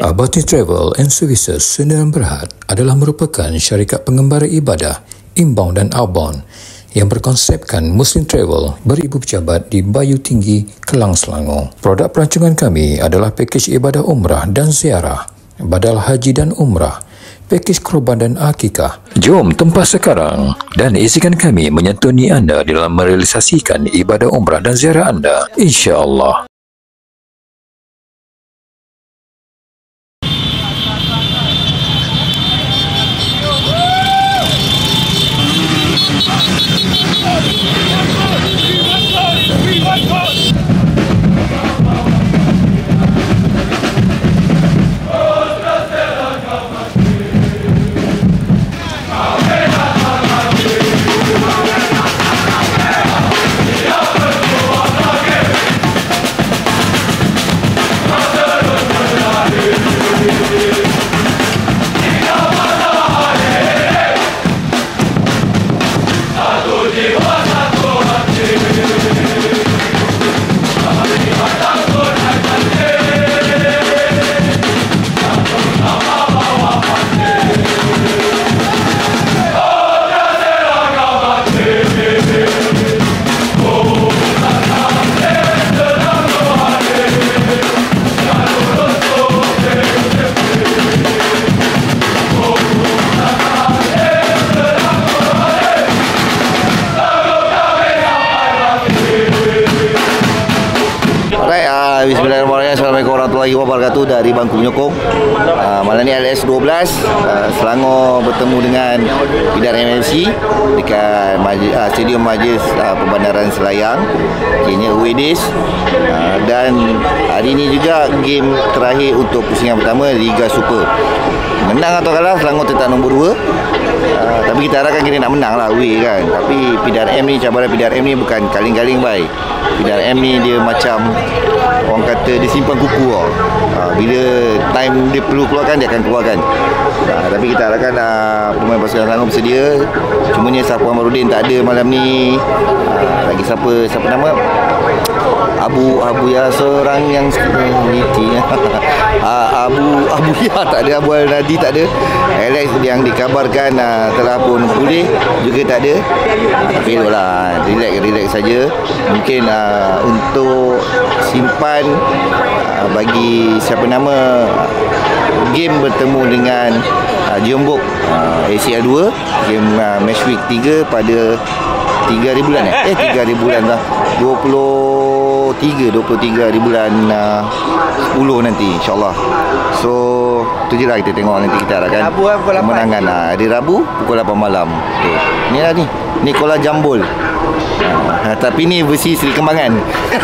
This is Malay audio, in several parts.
Abati Travel and Services Sdn Bhd adalah merupakan syarikat pengembara ibadah, inbound dan outbound yang berkonsepkan Muslim Travel beribu pejabat di Bayu Tinggi, Kelang, Selangor. Produk perancangan kami adalah pakej ibadah umrah dan ziarah, badal haji dan umrah, pakej korban dan akikah. Jom tempah sekarang dan izinkan kami menyantuni anda dalam merealisasikan ibadah umrah dan ziarah anda, insya-Allah. Bismillahirrahmanirrahim. Assalamualaikum warahmatullahi wabarakatuh. Dari Bangku Menyokong, malam ni LS 12 Selangor bertemu dengan Bidar MFC dekat Stadium Majlis Perbandaran Selayang, kini away days. Dan hari ini juga game terakhir untuk pusingan pertama Liga Super. Menang atau kalah, Selangor tetap nombor 2. Tapi kita harapkan kita nak menang lah away kan. Tapi Bidar M ni, cabaran Bidar M ni bukan kaling-kaling baik. Bidar M ni dia macam orang kata dia simpan kuku tau. Bila time dia perlu keluarkan, dia akan keluarkan. Tapi kita harapkan pemain pasukan Selangor bersedia. Cumanya Safwan Marudin tak ada malam ni. Lagi siapa nama? Abu ya, seorang yang Abu ya tak ada, Abu Al-Nadi tak ada, Alex yang dikabarkan telah pun pulih juga tak ada. Tapi lah, relax saja. Mungkin untuk simpan bagi siapa nama game bertemu dengan Jeombuk ACL 2, game match week 3 pada 3 hari bulan 3 hari bulan lah, 23 hari bulan 10 nanti insyaAllah. So tu je lah, kita tengok nanti. Kita harapkan kemenangan hari Rabu pukul 8 malam. Okay. Ni lah ni Kola Jambul. Tapi ni versi Seri Kembangan.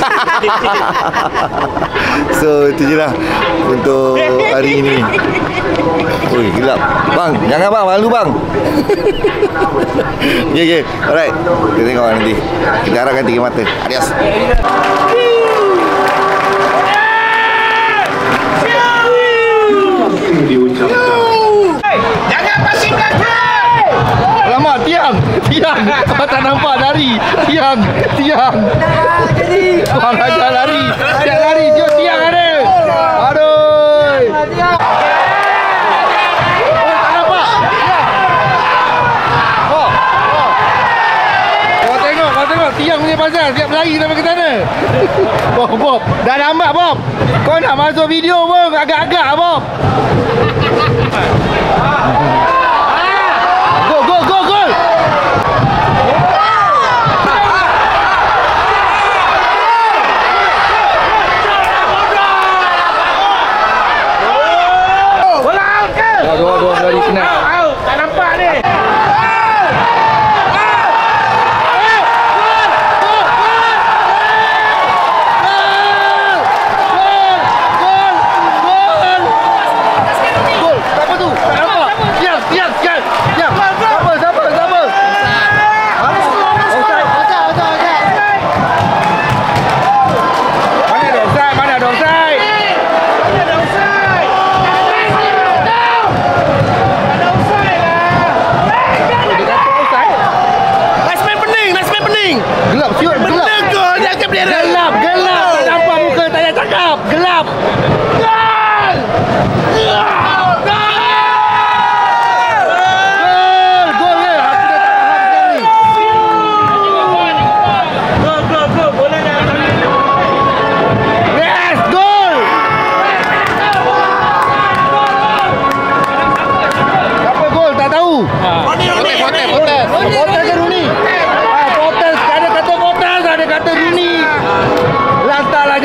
So itu je lah untuk hari ini. Oi, gelap bang, jangan bang, malu bang. Okay. Alright, kita tengok nanti. Kita harapkan 3 mata. Adios. Jangan pasingkan. Alamak, tiang. Kau tak nampak lari. Tiang. Bang ajar lari. Tiang lari, jom tiang ada. Aduh. Tak nampak. Kau tengok tiang punya pasal siap lari sampai ke sana. Bob, dah lambat Bob. Kau nak masuk video pun agak-agak Bob. Gol. Dua dari kena. Tak nampak ni.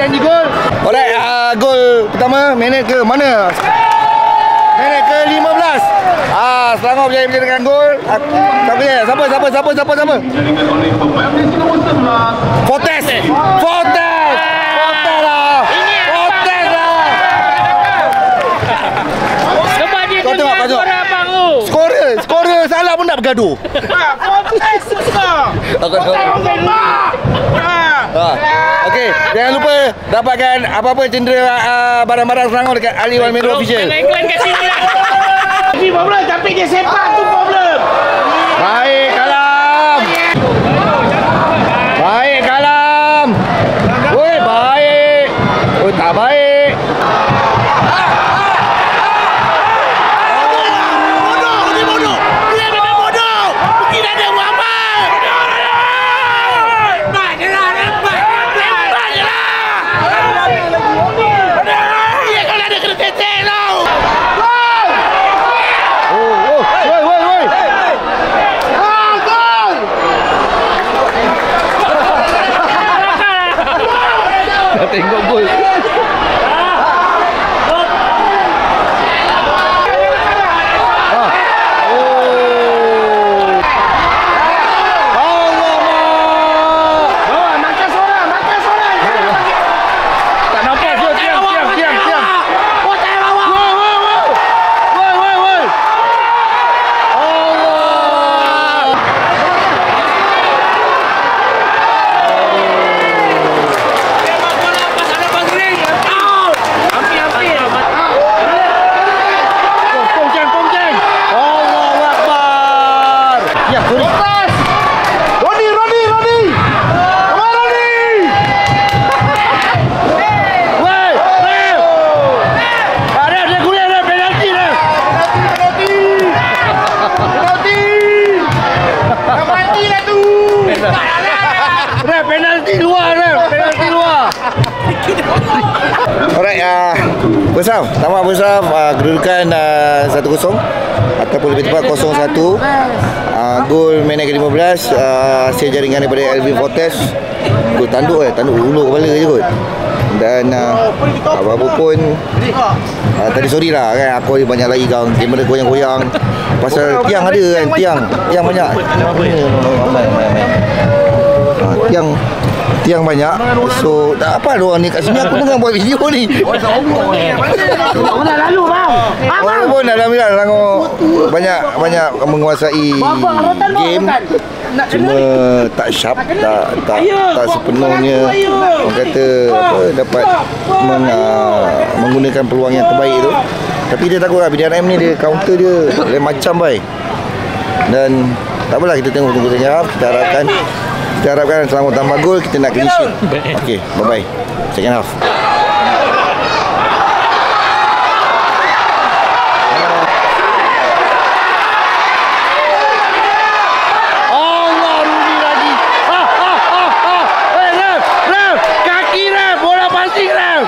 janji gol. Alright, gol pertama minit ke mana? Minit ke 15. Selangor berjaya menjadikan gol. Siapa? Fortes lah. Sebab dia Kau tengok. abang tu. Skorer salah pun nak bergaduh. Kontes susah. Okey, jangan lupa dapatkan apa-apa cendera barang-barang Selangor dekat Ali Wan Miro Official. Iklan kat sini lah. Tapi problem, tapi dia sepak tu problem. Baik Kalam. Oi, baik. Oi, tak baik. Bodoh. Dia memang bodoh. Mungkin ada buat apa? Lembat je lah. Dia kalau ada kena tetek tau. Woi. Tengok gol. Penalti luar. Alright, Bersaf, tamat Bersaf, kedudukan 1-0 ataupun lebih tepat 0-1. Gol minit ke-15, hasil jaringan daripada Alvin Fortes. Gol tanduk ulur kepala je kot. Dan apa-apa pun tadi sorry lah kan, aku ada banyak lagi kau kamera goyang-goyang pasal tiang ada kan, tiang banyak. Tiang banyak. So tak apa diorang ni kat sini, aku tengah buat video ni. Dah lalu bang. Walaupun alhamdulillah Selangor banyak menguasai game, cuma tak sharp, tak sepenuhnya orang kata dapat menggunakan peluang yang terbaik tu. Tapi dia takut lah, BDRM ni dia counter dia lain macam baik. Dan tak apalah, kita tunggu saja. Kita harapkan Selangor tambah gol, kita nak clean sheet. Okey, bye-bye. Second half. Allah, Rudi lagi. Ref, kaki Ref, bola passing Ref.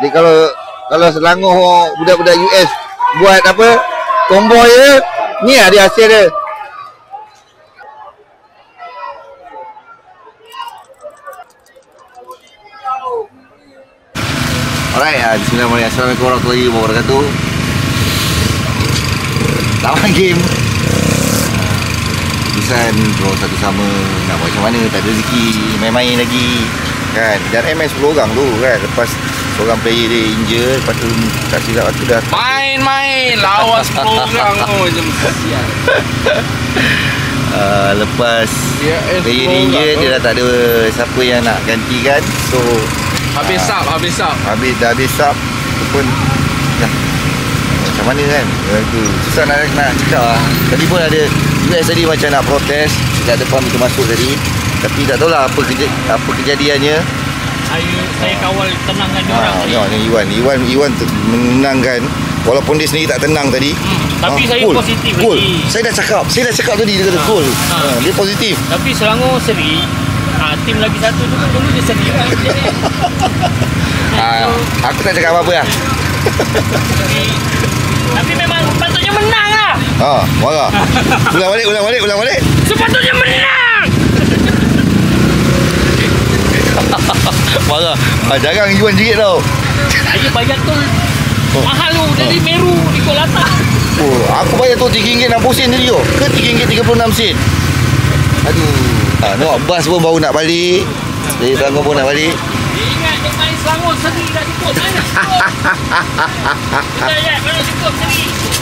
Jadi kalau Selangor budak-budak US buat apa? Combo je, ni ada hasil dia. Alright, bismillahirrahmanirrahim. Assalamualaikum warahmatullahi wabarakatuh. Lawan game Bisan draw satu sama. Nak buat macam mana, tak ada rezeki, main-main lagi kan. Dan MS 10 orang tu kan. Lepas seorang player dia injured, lepas tu tak silap aku dah main-main lawan 10 orang tu macam kasihan. Lepas player dia injured, dia dah tak ada siapa yang nak gantikan. So habis sub. Habis sub tu pun dah macam mana kan. Itu susah nak cakap lah. Tadi pun ada US tadi macam nak protes, tak ada pam itu masuk tadi. Tapi tak tahulah apa kejadiannya. Saya kawal tenangkan dia orang tadi. Ni Iwan menenangkan walaupun dia sendiri tak tenang tadi. Tapi saya cool. positif Cool. lagi. Saya dah cakap tadi dia kata cool. Dia positif. Tapi Selangor seri. Tim lagi satu tu dulu dia seri kan. Aku tak cakap apa-apa lah. Tapi memang patutnya menang lah. Marah. Ulang balik. Sepatutnya menang. Marah. Jarang Iwan jerit tau. Saya bayar tol mahal tu dari Meru di Kuala Lumpur. Aku bayar tu RM3.60 tadi tu. Ke RM3.36. Aduh. Nampak bas pun baru nak balik. Dari Selangor pun nak balik. Dia ingat dia main Selangor seri dah cukup. Mana cukup? Ya, kalau cukup seri.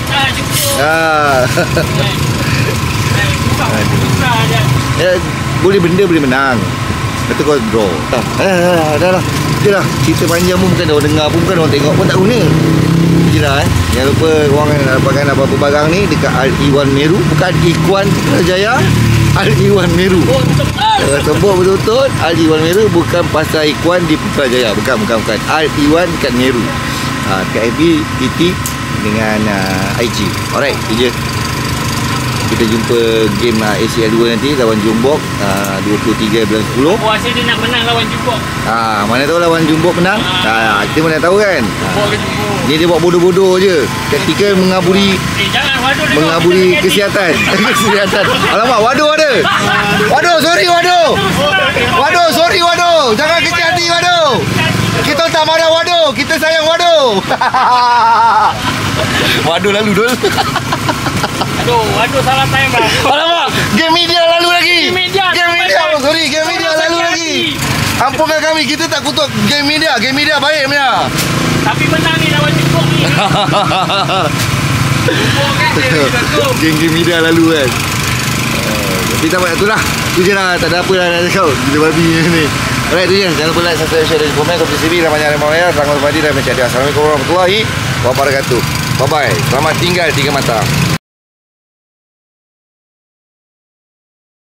Susah je. Boleh benda boleh menang. Kata kau draw. Dah lah. Okay lah. Cerita panjang pun bukan orang dengar pun, bukan orang tengok pun tak guna. Je lah Jangan lupa korang dapatkan apa-apa barang ni dekat Al-Iwan Meru. Bukan Ikhwan Putrajaya, Al-Iwan Meru. Sebut betul-betul Al-Iwan Meru, bukan pasal Ikhwan di Putrajaya. Bukan. Al-Iwan dekat Meru. Dekat FB, TT dengan IG. Alright, itu je. Kita jumpa game ACL 2 nanti lawan Jombok 23 bulan 10. Hasil dia nak menang lawan Jombok. Mana tahu lawan Jombok menang. Kita mana tahu kan. Dia buat bodoh-bodoh je. Ketika mengaburi kesihatan. Kesihatan. Alamak, Wado ada. Wado, sorry Wado. Jangan kecil hati Wado. Kita tak marah Wado, kita sayang Wado. Wado lalu dul. Aduh, salah time lah. Alamak, game media lalu lagi. Game media lalu lagi. Ampunkan kami, kita tak kutuk game media baik punya. Tapi menang ni lawan Jombok ni. Game media lalu kan. Tapi tak banyak tu lah. Tu je lah, tak ada apa lah nak cakap. Kita babi ni. Alright, tu je. Jangan lupa like, subscribe, share dan komen. Kopi CB, namanya Remaya, Selangor Padi dan Mencari. Assalamualaikum warahmatullahi wabarakatuh. Bye-bye. Selamat tinggal tiga mata.